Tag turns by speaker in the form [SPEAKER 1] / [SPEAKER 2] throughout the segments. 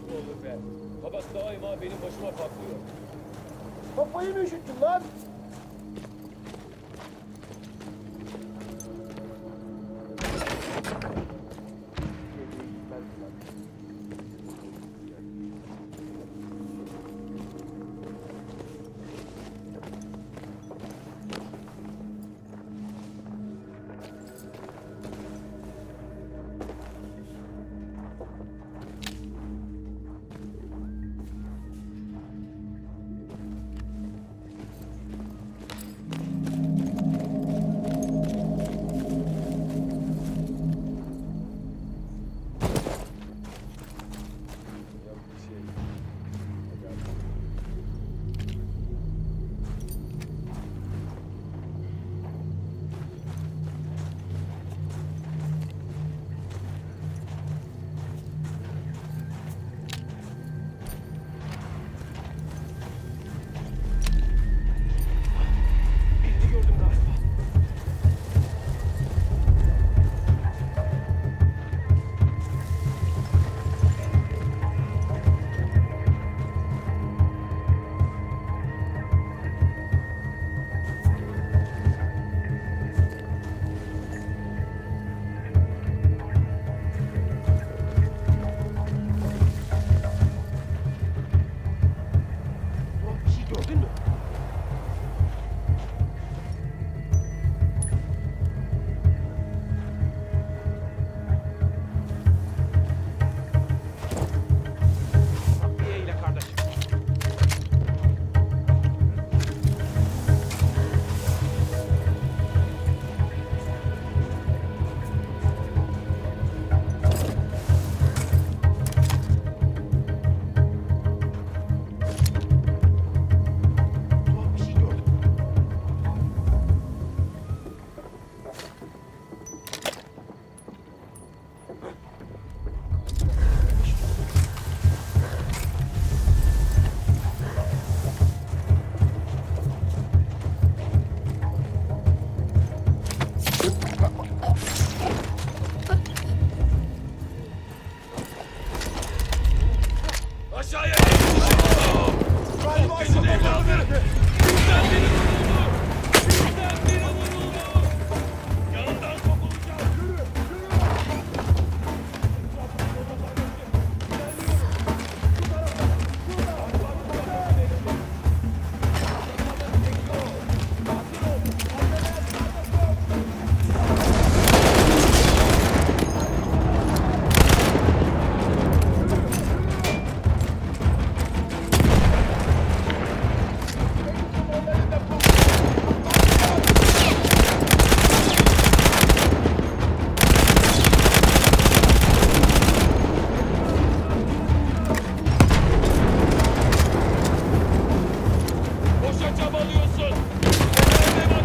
[SPEAKER 1] mı olur be? Kabak daima benim başıma patlıyor.
[SPEAKER 2] Kafayı mı üşüttün lan?
[SPEAKER 1] Aşağıya in! Galiba senin evladı! Bizden biri vuruldu! Bizden biri vuruldu! Yanından sokulacak! Yürü! Boşa çabalıyorsun! Önüne bak!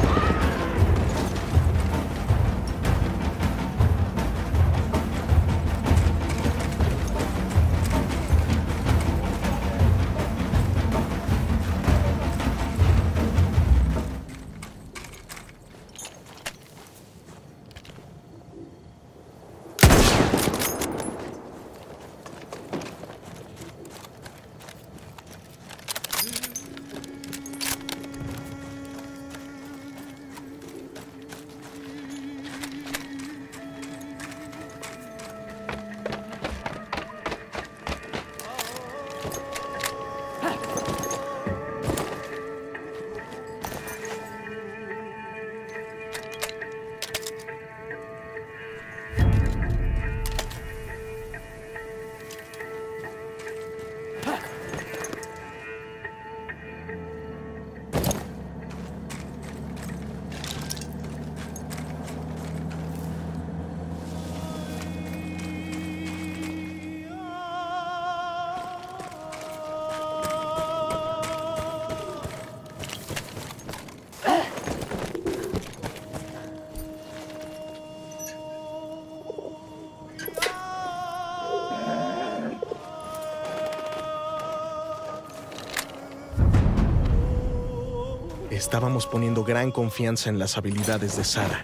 [SPEAKER 3] Estábamos poniendo gran confianza en las habilidades de Sarah,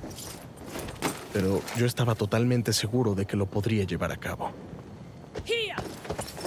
[SPEAKER 3] pero yo estaba totalmente seguro de que lo podría llevar a cabo.
[SPEAKER 4] Here!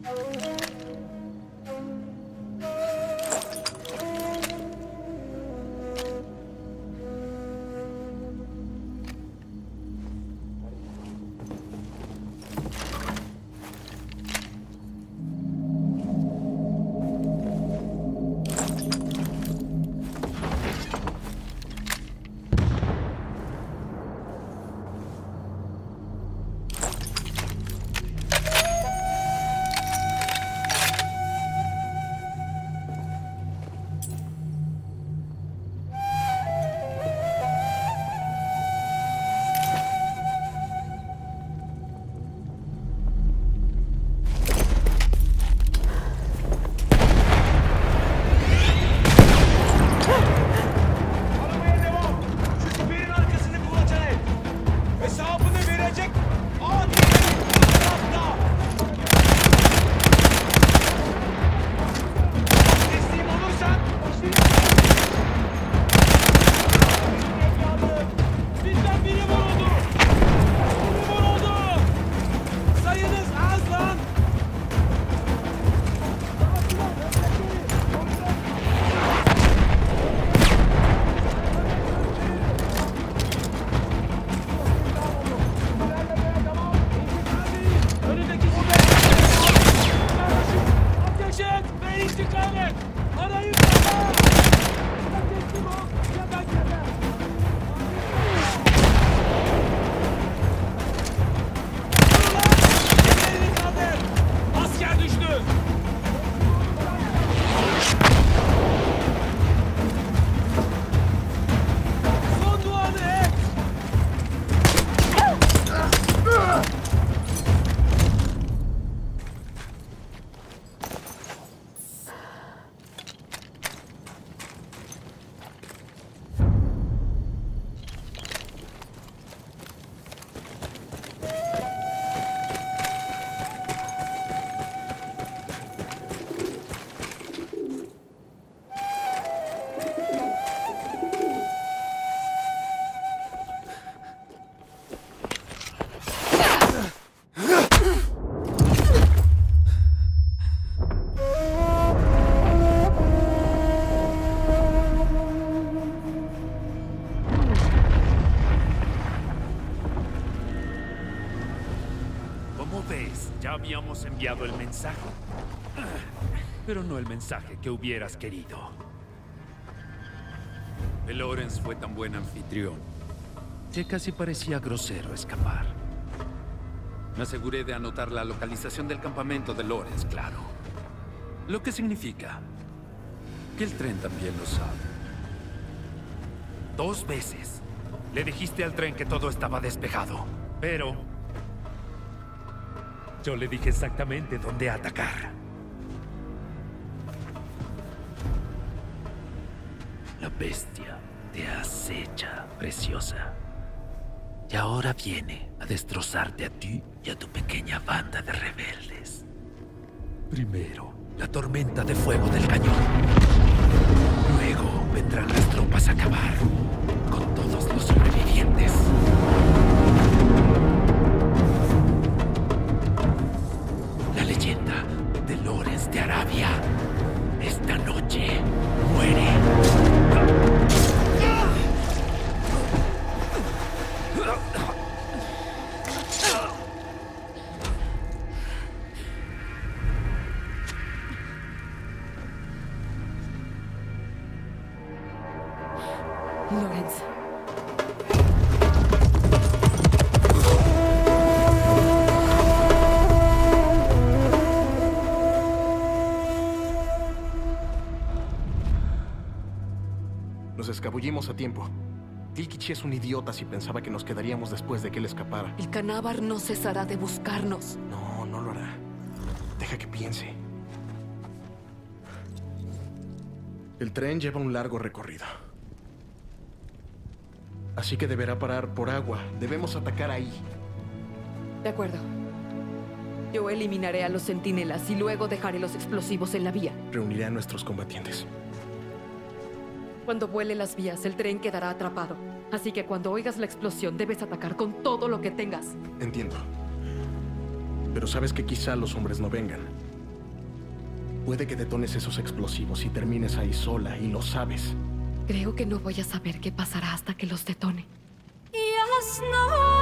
[SPEAKER 1] Ya habíamos enviado el mensaje. Pero no el mensaje que hubieras querido. El Lorenz fue tan buen anfitrión que casi parecía grosero escapar. Me aseguré de anotar la localización del campamento de Lorenz, claro. Lo que significa que el tren también lo sabe. 2 veces le dijiste al tren que todo estaba despejado, pero yo le dije exactamente dónde atacar. La bestia te acecha, preciosa. Y ahora viene a destrozarte a ti y a tu pequeña banda de rebeldes. Primero, la tormenta de fuego del cañón. Luego vendrán las tropas a acabar con todos los sobrevivientes. La leyenda de Lorenz de Arabia esta noche muere.
[SPEAKER 4] Lorenz.
[SPEAKER 3] Nos escabullimos a tiempo. Tilkichi es un idiota si pensaba que nos quedaríamos después de que él escapara.
[SPEAKER 4] El canábar no cesará de buscarnos.
[SPEAKER 3] No, no lo hará. Deja que piense. El tren lleva un largo recorrido. Así que deberá parar por agua. Debemos atacar ahí.
[SPEAKER 4] De acuerdo. Yo eliminaré a los centinelas y luego dejaré los explosivos en la vía.
[SPEAKER 3] Reuniré a nuestros combatientes.
[SPEAKER 4] Cuando vuele las vías, el tren quedará atrapado. Así que cuando oigas la explosión, debes atacar con todo lo que tengas.
[SPEAKER 3] Entiendo. Pero sabes que quizá los hombres no vengan. Puede que detones esos explosivos y termines ahí sola, y lo sabes.
[SPEAKER 4] Creo que no voy a saber qué pasará hasta que los detone.
[SPEAKER 5] Yes, no.